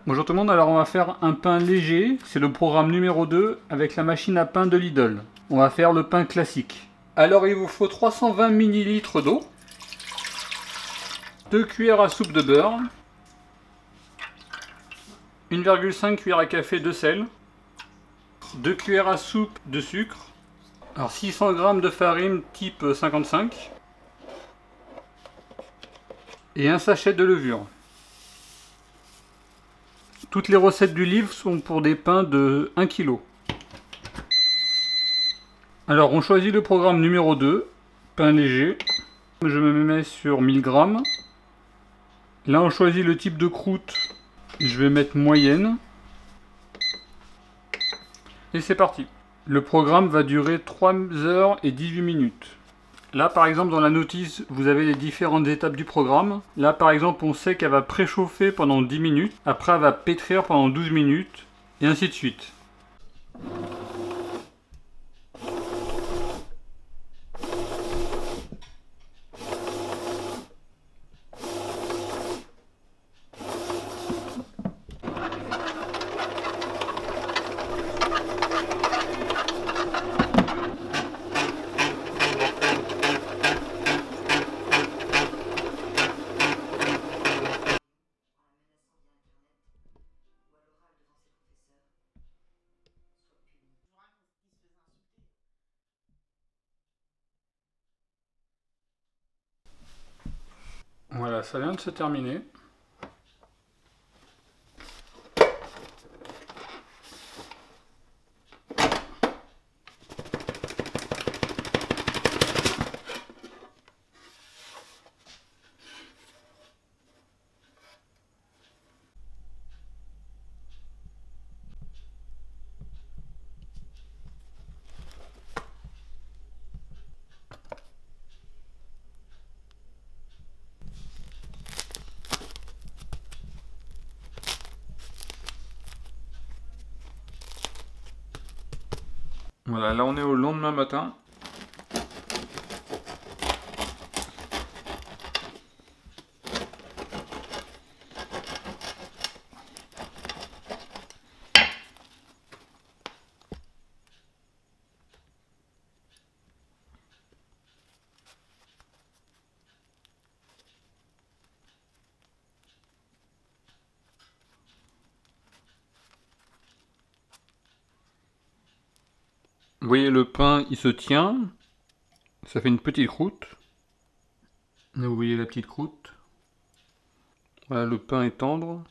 Bonjour tout le monde, alors on va faire un pain léger, c'est le programme numéro 2 avec la machine à pain de Lidl. On va faire le pain classique. Alors il vous faut 320 ml d'eau, 2 cuillères à soupe de beurre, 1,5 cuillère à café de sel, 2 cuillères à soupe de sucre, alors 600 g de farine type 55 et un sachet de levure. Toutes les recettes du livre sont pour des pains de 1 kg. Alors on choisit le programme numéro 2, pain léger. Je me mets sur 1000 g. Là on choisit le type de croûte. Je vais mettre moyenne. Et c'est parti. Le programme va durer 3 heures et 18 minutes. Là par exemple dans la notice vous avez les différentes étapes du programme. Là par exemple on sait qu'elle va préchauffer pendant 10 minutes. Après elle va pétrir pendant 12 minutes. Et ainsi de suite. Voilà, ça vient de se terminer. Voilà, là on est au lendemain matin. Vous voyez le pain, il se tient. Ça fait une petite croûte. Là, vous voyez la petite croûte. Voilà, le pain est tendre.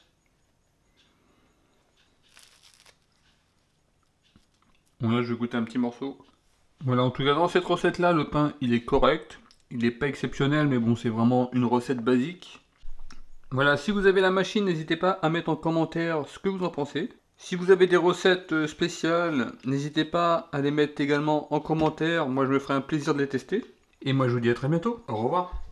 Bon, là, je vais goûter un petit morceau. Voilà, en tout cas, dans cette recette-là, le pain, il est correct. Il n'est pas exceptionnel, mais bon, c'est vraiment une recette basique. Voilà, si vous avez la machine, n'hésitez pas à mettre en commentaire ce que vous en pensez. Si vous avez des recettes spéciales, n'hésitez pas à les mettre également en commentaire. Moi, je me ferai un plaisir de les tester. Et moi, je vous dis à très bientôt. Au revoir.